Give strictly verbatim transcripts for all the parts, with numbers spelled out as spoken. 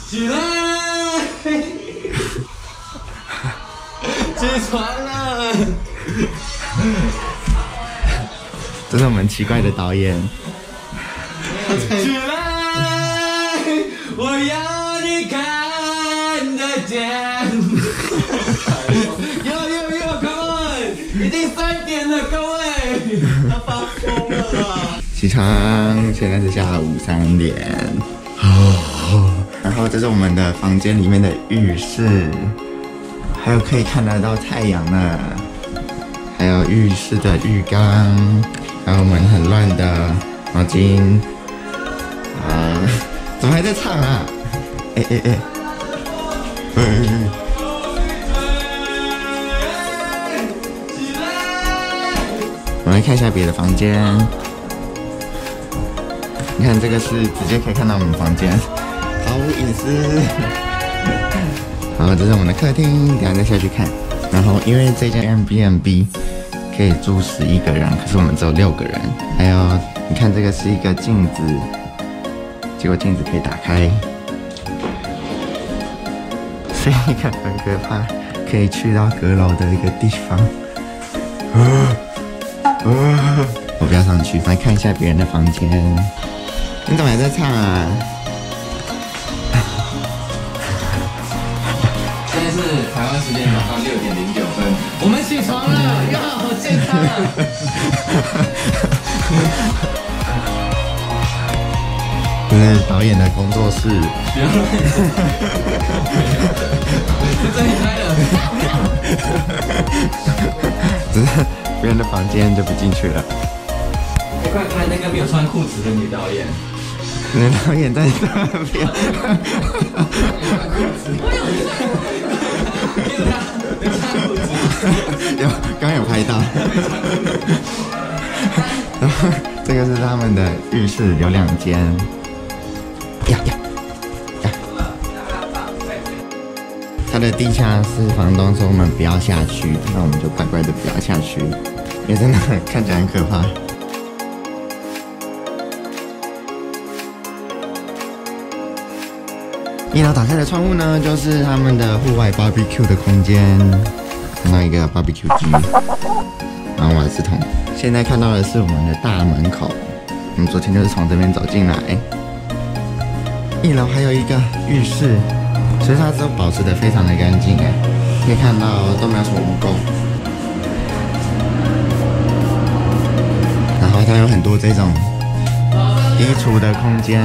起来！起床了！ 这是我们奇怪的导演。 起来！我要你看得见。yo yo yo come on！ 已经三点了，各位，他发疯了啦！ 起床，现在是下午三点。哦，然后这是我们的房间里面的浴室，还有可以看得到太阳呢，还有浴室的浴缸，还有我们很乱的毛巾。啊，怎么还在唱啊？哎哎哎！哎哎我们来看一下别的房间。你看这个是直接可以看到我们房间，毫无隐私。好，这是我们的客厅，等一下再下去看。然后因为这间 Airbnb 可以住十一个人，可是我们只有六个人。还有，你看这个是一个镜子，结果镜子可以打开，是一个很可怕，可以去到阁楼的一个地方。啊啊！我不要上去，来看一下别人的房间。你怎么还在唱啊？ 现在是台湾时间早上六点零九分，我们起床了，呀，好健康啊！ 这是导演的工作室。 不要乱讲，这里开了。 只是别人的房间就不进去了。 你快看那个没有穿裤子的女导演。 你的导演在那边。有，刚有拍到。然后这个是他们的浴室，有两间。呀呀呀！他的地下室房东说我们不要下去，那我们就乖乖的不要下去，因为真的看起来很可怕。一楼打开的窗户呢，就是他们的户外 barbecue 的空间，看到一个 barbecue 机，然后瓦斯桶。现在看到的是我们的大门口，我们昨天就是从这边走进来。一楼还有一个浴室，所以它都保持得非常的干净哎，可以看到都没有什么污垢。然后它有很多这种衣橱的空间。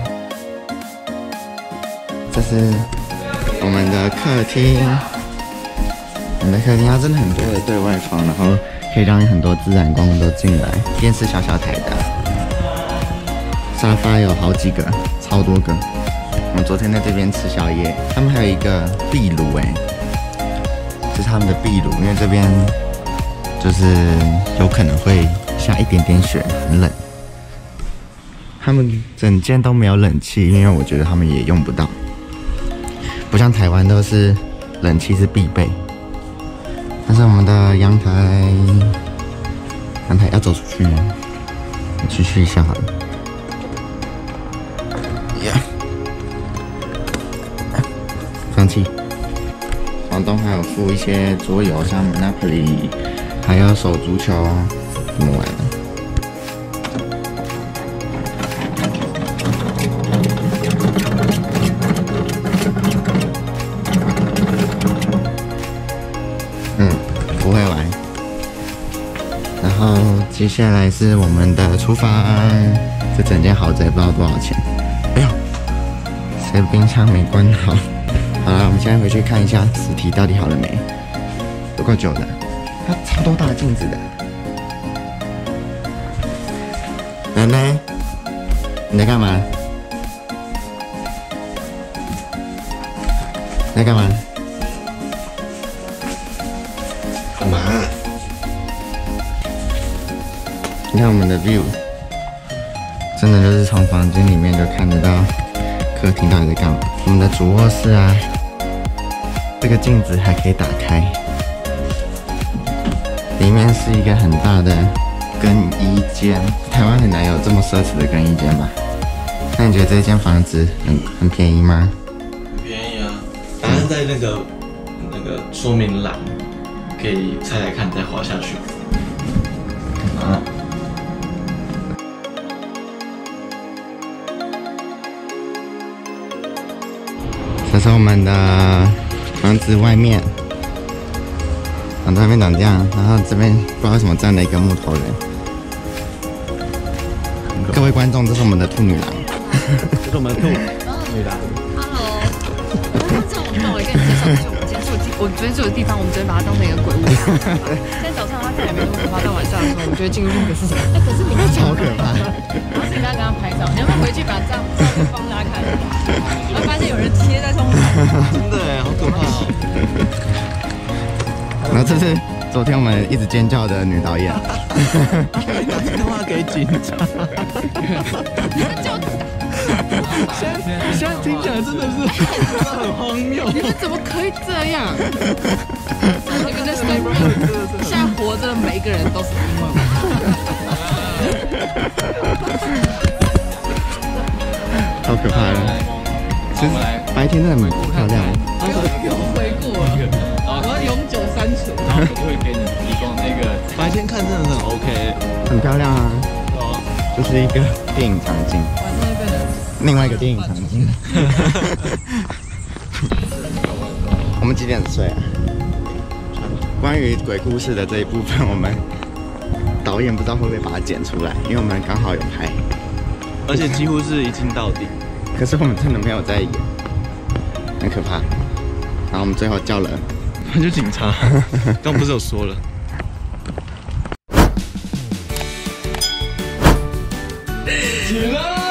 这是我们的客厅，我们的客厅它真的很多的对外窗，然后可以让很多自然光都进来。电视小小台的，沙发有好几个，超多个。我们昨天在这边吃宵夜，他们还有一个壁炉哎，这是他们的壁炉，因为这边就是有可能会下一点点雪，很冷。他们整间都没有冷气，因为我觉得他们也用不到。不像台湾都是冷气是必备，但是我们的阳台，阳台要走出去吗？我去试一下好了。呀、yeah ，放弃。房东还有附一些桌游，像 Monopoly， 还有手足球，怎么玩的？不会玩。然后接下来是我们的厨房，这整间豪宅不知道多少钱。哎呦，谁冰箱没关好？好了，我们现在回去看一下实体到底好了没？有够久的，它超多大镜子的。奶奶，你在干嘛？你在干嘛？干嘛？你看我们的 view， 真的就是从房间里面就看得到客厅到底在干嘛。我们的主卧室啊，这个镜子还可以打开，里面是一个很大的更衣间。台湾很难有这么奢侈的更衣间吧？那你觉得这间房子很很便宜吗？ 在那个那个说明栏，可以猜猜看，再滑下去。啊。 这是我们的房子外面，房子外面长这样，然后这边不知道为什么站了一个木头人。各位观众，这是我们的兔女郎， 这是我们的兔女郎。 Hello， 这我们我跟你介绍，就是我们今天住的地，我昨天住的地方，我们昨天把它当成一个鬼屋。现在早上它看起来没那么可怕，到晚上的时候，我们就会进入那个是什么？哎，可是你们超可怕。 然后是你刚刚跟他拍照，你要不要回去把照照片放大看？然后发现有人贴在窗户上， 真的哎，好可怕哦。 然后这是昨天我们一直尖叫的女导演。 打电话给警察。现在现在听起来真的是很荒谬。 你们怎么可以这样？你们在生命，现在活着的每一个人都是因为我。 好可怕的。其实白天真的很漂亮。 回顾了，我要永久删除。 然后我会给你提供那个白天看真的很 OK， 很漂亮啊，就是一个电影场景， 晚上就变成另外一个电影场景。我们几点睡啊？关于鬼故事的这一部分，我们导演不知道会不会把它剪出来，因为我们刚好有拍， 而且几乎是一镜到底。 可是我们真的没有在演，很可怕。然后我们最后叫了， 就警察，刚不是有说了。起来！